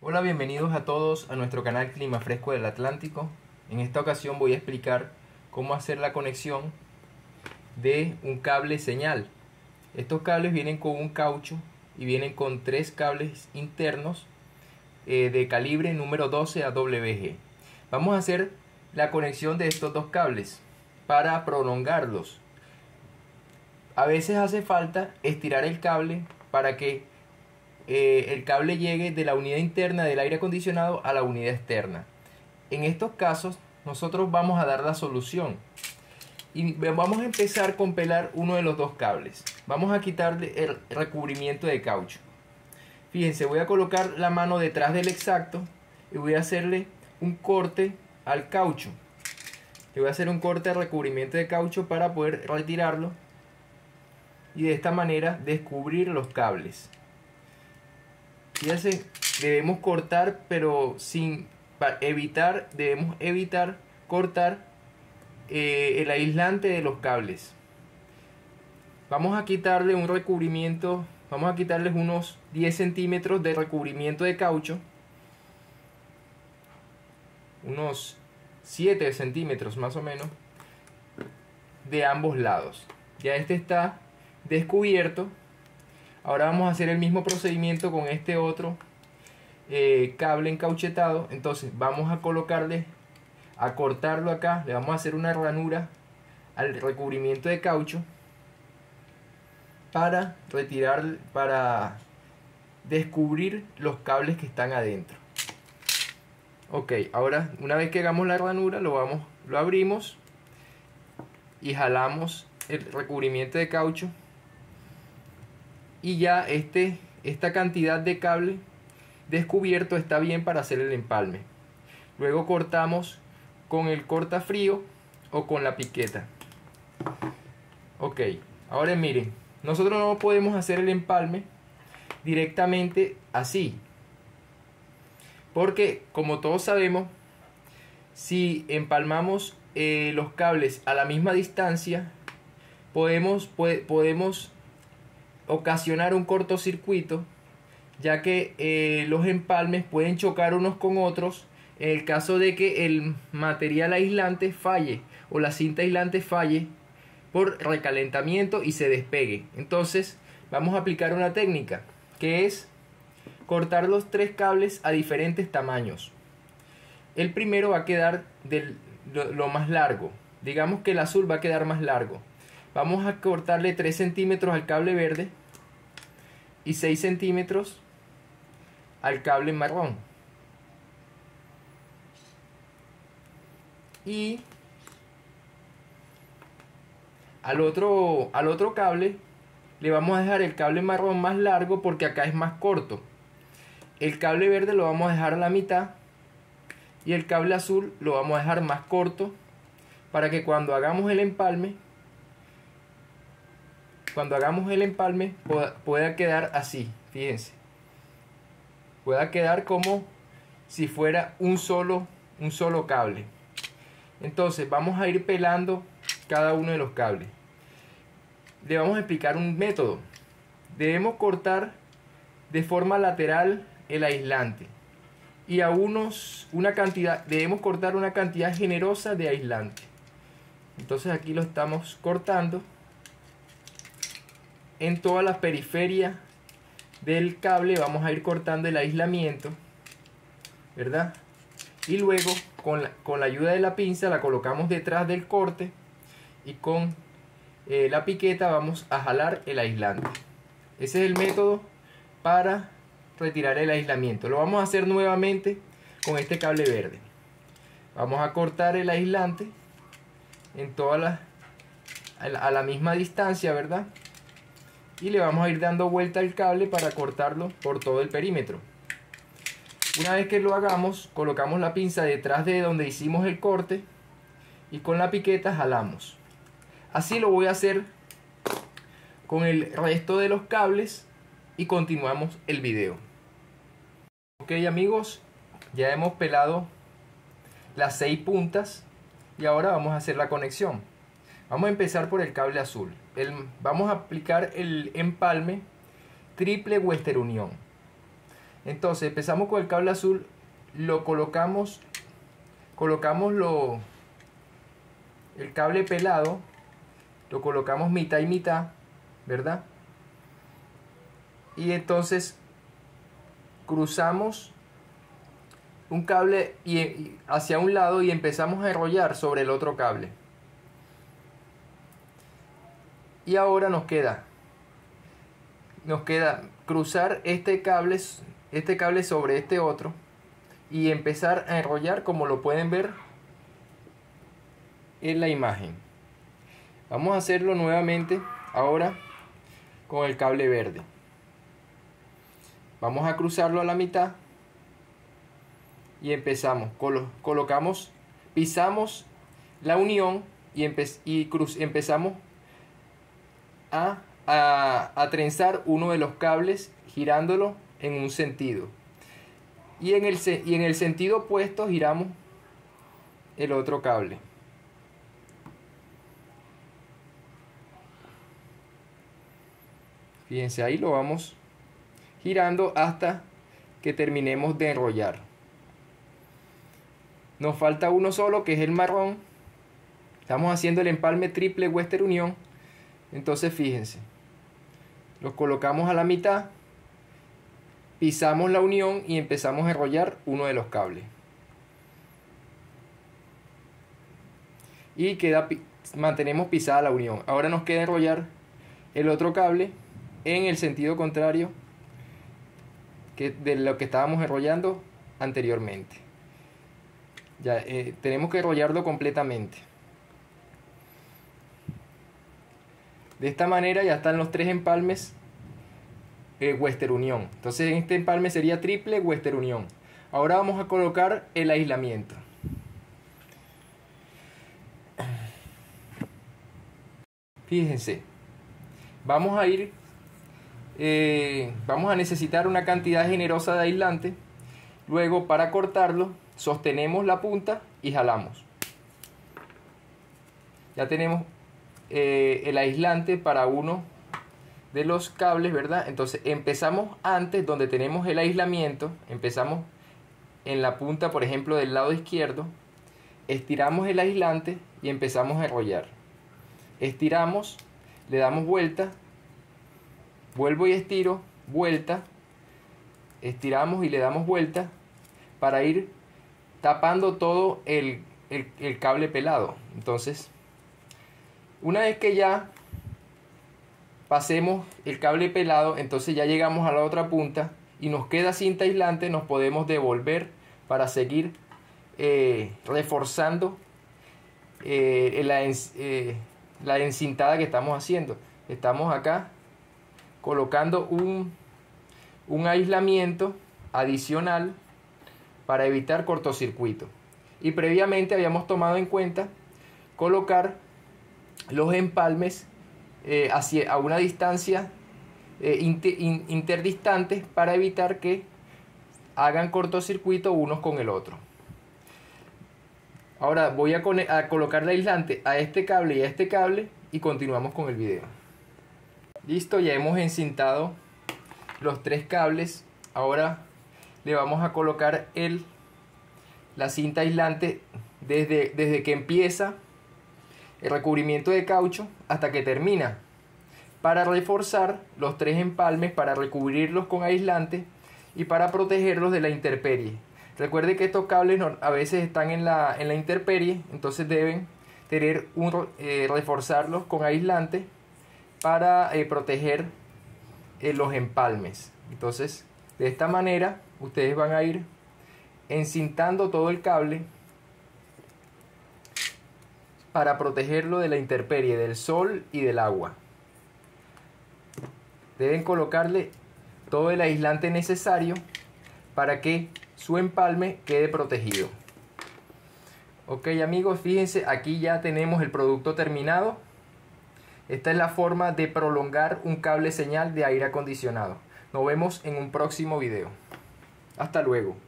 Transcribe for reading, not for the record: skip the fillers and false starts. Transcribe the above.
Hola, bienvenidos a todos a nuestro canal Clima Fresco del Atlántico. En esta ocasión voy a explicar cómo hacer la conexión de un cable señal. Estos cables vienen con un caucho y vienen con 3 cables internos de calibre número 12 AWG. Vamos a hacer la conexión de estos dos cables para prolongarlos. A veces hace falta estirar el cable para que el cable llegue de la unidad interna del aire acondicionado a la unidad externa. En estos casos nosotros vamos a dar la solución y vamos a empezar con pelar uno de los dos cables. Vamos a quitarle el recubrimiento de caucho. Fíjense, voy a colocar la mano detrás del exacto y voy a hacerle un corte al caucho. Le voy a hacer un corte al recubrimiento de caucho para poder retirarlo y de esta manera descubrir los cables. Fíjense, debemos cortar, pero debemos evitar cortar el aislante de los cables. Vamos a quitarle un recubrimiento, vamos a quitarles unos 10 centímetros de recubrimiento de caucho, unos 7 centímetros más o menos, de ambos lados. Ya este está descubierto. Ahora vamos a hacer el mismo procedimiento con este otro cable encauchetado. Entonces vamos a cortarlo acá. Le vamos a hacer una ranura al recubrimiento de caucho para descubrir los cables que están adentro. Ok, ahora una vez que hagamos la ranura lo abrimos y jalamos el recubrimiento de caucho. Y ya esta cantidad de cable descubierto está bien para hacer el empalme. Luego cortamos con el cortafrío o con la piqueta. Ok, ahora miren, nosotros no podemos hacer el empalme directamente así, porque como todos sabemos, si empalmamos los cables a la misma distancia, podemos ocasionar un cortocircuito, ya que los empalmes pueden chocar unos con otros en el caso de que el material aislante falle o la cinta aislante falle por recalentamiento y se despegue. Entonces vamos a aplicar una técnica que es cortar los 3 cables a diferentes tamaños. El primero va a quedar lo más largo, digamos que el azul va a quedar más largo. Vamos a cortarle 3 centímetros al cable verde y 6 centímetros al cable marrón. Y al otro cable le vamos a dejar el cable marrón más largo porque acá es más corto. El cable verde lo vamos a dejar a la mitad y el cable azul lo vamos a dejar más corto para que cuando hagamos el empalme pueda quedar así. Fíjense, pueda quedar como si fuera un solo cable. Entonces vamos a ir pelando cada uno de los cables. Le vamos a explicar un método. Debemos cortar de forma lateral el aislante y debemos cortar una cantidad generosa de aislante. Entonces aquí lo estamos cortando en toda la periferia del cable. Vamos a ir cortando el aislamiento, ¿verdad? Y luego con la ayuda de la pinza la colocamos detrás del corte y con la piqueta vamos a jalar el aislante. Ese es el método para retirar el aislamiento. Lo vamos a hacer nuevamente con este cable verde. Vamos a cortar el aislante en a la misma distancia, ¿verdad? Y le vamos a ir dando vuelta al cable para cortarlo por todo el perímetro. Una vez que lo hagamos, colocamos la pinza detrás de donde hicimos el corte y con la piqueta jalamos. Así lo voy a hacer con el resto de los cables y continuamos el video. Ok, amigos, ya hemos pelado las 6 puntas y ahora vamos a hacer la conexión. Vamos a empezar por el cable azul. Vamos a aplicar el empalme triple Western Unión. Entonces empezamos con el cable azul, lo colocamos el cable pelado, lo colocamos mitad y mitad, ¿verdad? Y entonces cruzamos un cable hacia un lado y empezamos a enrollar sobre el otro cable. Y ahora nos queda cruzar este cable sobre este otro y empezar a enrollar, como lo pueden ver en la imagen. Vamos a hacerlo nuevamente ahora con el cable verde. Vamos a cruzarlo a la mitad y empezamos, pisamos la unión y empezamos a trenzar uno de los cables girándolo en un sentido, y en el sentido opuesto giramos el otro cable. Fíjense, ahí lo vamos girando hasta que terminemos de enrollar. Nos falta uno solo, que es el marrón. Estamos haciendo el empalme triple Western Union. Entonces fíjense, los colocamos a la mitad, pisamos la unión y empezamos a enrollar uno de los cables. Y mantenemos pisada la unión. Ahora nos queda enrollar el otro cable en el sentido contrario de lo que estábamos enrollando anteriormente. Ya tenemos que enrollarlo completamente. De esta manera ya están los tres empalmes Western Union. Entonces este empalme sería triple Western Union. Ahora vamos a colocar el aislamiento. Fíjense, vamos a necesitar una cantidad generosa de aislante. Luego, para cortarlo, sostenemos la punta y jalamos. Ya tenemos el aislante para uno de los cables, ¿verdad? Entonces empezamos antes, donde tenemos el aislamiento, empezamos en la punta, por ejemplo, del lado izquierdo, estiramos el aislante y empezamos a enrollar. Estiramos, le damos vuelta, vuelvo y estiro, vuelta, estiramos y le damos vuelta para ir tapando todo el cable pelado. Entonces, una vez que ya pasemos el cable pelado, entonces ya llegamos a la otra punta y nos queda cinta aislante, nos podemos devolver para seguir reforzando la encintada que estamos haciendo. Estamos acá colocando un aislamiento adicional para evitar cortocircuito. Y previamente habíamos tomado en cuenta colocar los empalmes a una distancia interdistantes para evitar que hagan cortocircuito unos con el otro. Ahora voy a colocar el aislante a este cable y a este cable y continuamos con el video. Listo, ya hemos encintado los tres cables. Ahora le vamos a colocar la cinta aislante desde que empieza el recubrimiento de caucho hasta que termina, para reforzar los tres empalmes, para recubrirlos con aislante y para protegerlos de la intemperie. Recuerde que estos cables a veces están en la intemperie, entonces deben reforzarlos con aislante para proteger los empalmes. Entonces, de esta manera ustedes van a ir encintando todo el cable para protegerlo de la intemperie, del sol y del agua. Deben colocarle todo el aislante necesario para que su empalme quede protegido. Ok, amigos, fíjense, aquí ya tenemos el producto terminado. Esta es la forma de prolongar un cable señal de aire acondicionado. Nos vemos en un próximo video. Hasta luego.